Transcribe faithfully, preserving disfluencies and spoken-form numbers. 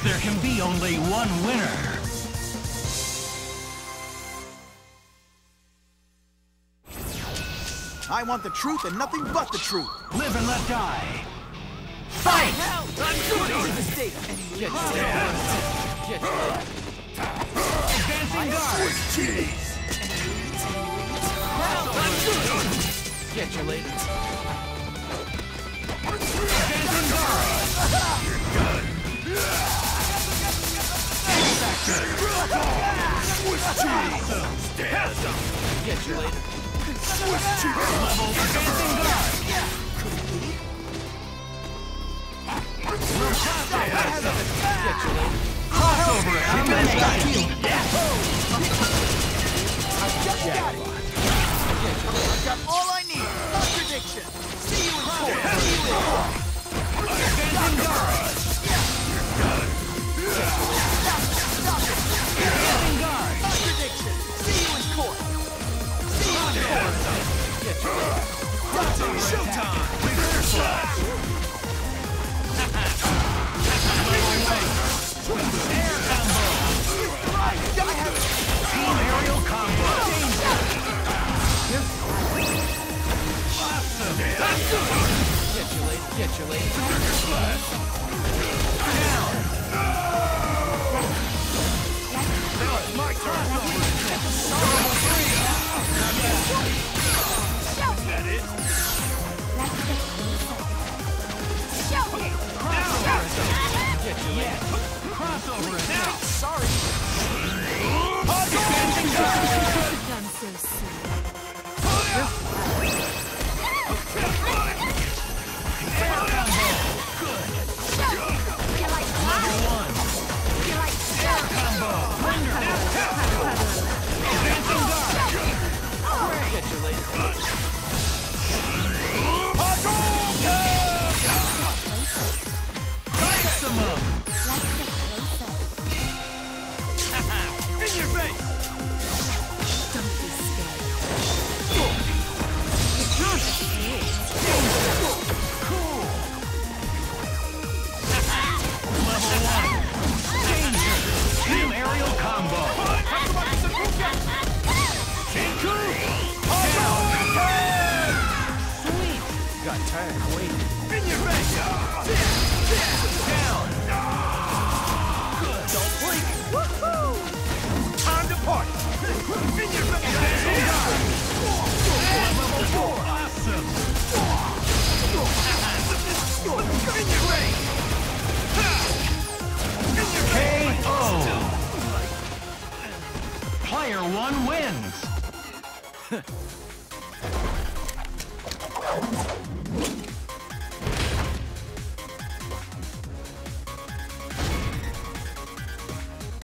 There can be only one winner. I want the truth and nothing but the truth. Live and let die. Fight! I'm good to the state. Get down. Get down. Advancing guard. Cheese. Get you later. Advancing guard. Swiss cheese. Get you later. Swiss cheese. Level advancing guard. Get you later. Crossover elimination. I've just got it. I've got all I need. Contradiction. See you in court. See you in court. Advancing guard. Advancing guard. Contradiction. See you in court. See you in court. Get you later. Showtime. Reverse flash. Air combo. Team aerial combo. Awesome. Get you later. Get you later. Down. Now it's my turn. That it? Get you later. Crossover attack. Sorry. Advancing guard. Done so soon. Air combo. Good. You like Level that? one. You like Air combo. Advancing guard. Get you later. Maximum. Let's get closer. In your face. Don't be scared. Cool. Level one. Danger. Team aerial combo. Shinku. Sweet. Got tired waiting. In your face. Down. Good. Don't blink. Woohoo! Time to party. In your face. Advancing guard. Level four. Awesome. In your face. K O. Player one wins.